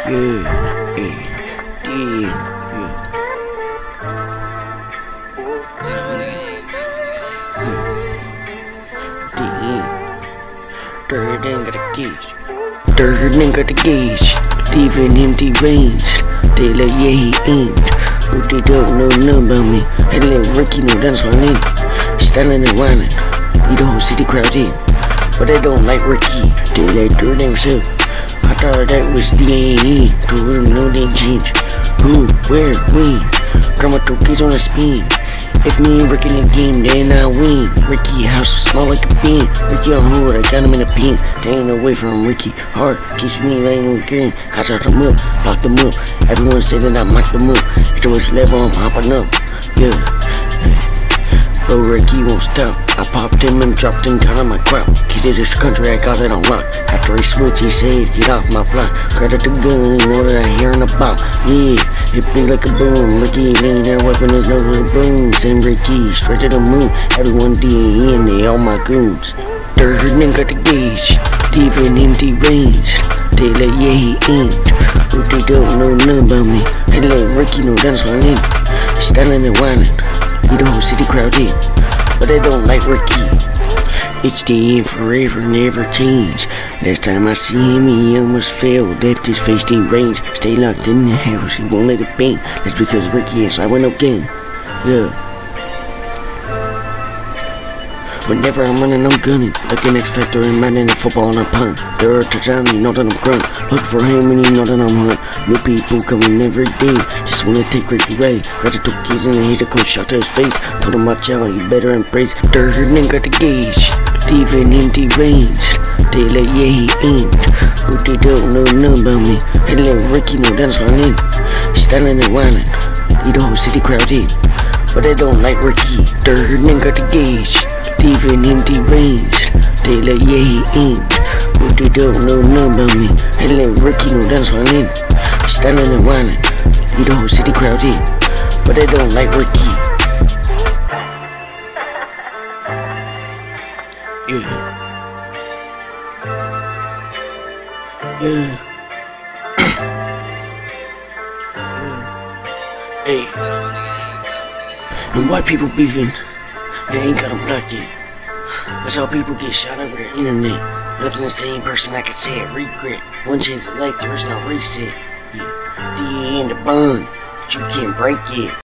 Yeah, hey, damn, damn. Dirty nigga got the gauge. Dirty nigga got the gauge. Leaving empty range. They like, yeah, he ain't. But they don't know nothing about me. I let Ricky know that's my name. Stylin and Wylin. Lead the whole city crowd in. But they don't like Ricky. They like dirt themselves. I thought that was D.A.E. Told them no they change. Who, where, when? Grandma throw kids on a spin. If me and Ricky in the game, then I win. Ricky house small like a bin. Ricky on hold, I got him in a pin. They ain't away from Ricky. Hard keeps me laying on the game. I shot them up, locked them up. Everyone said that I mocked them up. If there was level, I'm hopping up. Yeah. But Ricky won't stop. I popped him and dropped him down on my crop. Kid of this country, I got it on lock. After he switched, he said, get off my block. Credit the gun, you know that I hearing about. Yeah, it big like a boom. Ricky lean that weapon his nose with a broom. Send Ricky straight to the moon. Everyone D.A.E. they all my goons. Third nigga got the gauge. Leaving empty range. They like, yeah, he ain't. But they don't know nothing about me. I let Ricky know that's my name. Stylin and Wylin. Lead the whole city crowd in, but they don't like Ricky. It's the end forever, never change. Last time I see him, he almost fell. Left his face deranged. Stay locked in the house, he won't let it bang. That's because Ricky is, so I went up game. Yeah. Whenever I'm running, I'm gunning. Like an X Factor and man in the football and I'm punt. There are touchdowns, you know that I'm grunt. Look for him and you know that I'm hunt. New people coming every day. Just wanna take Ricky away. Got the two kids and hit a cool shot to his face. Told him watch out, you better embrace. Third nigga got the gauge. Leaving empty range. They like, yeah, he ain't. But they don't know nothing about me. I let Ricky know that's my name. Stylin and Wylin. Lead the whole city crowd in, but they don't like Ricky. Third nigga got the gauge. Leaving empty range. They like, yeah, he ain't. But they don't know nothing about me. I let Ricky know that's my name. Stylin and Wylin. Lead the whole city crowd in, but they don't like Ricky. Yeah. Yeah. Hey. And white people beefing. They ain't got them blocked yet. That's how people get shot over the internet. Nothing the same person I could say it. Regret. One chance of life, there's no reset. Yeah. D.A.E. in the bond. But you can't break it.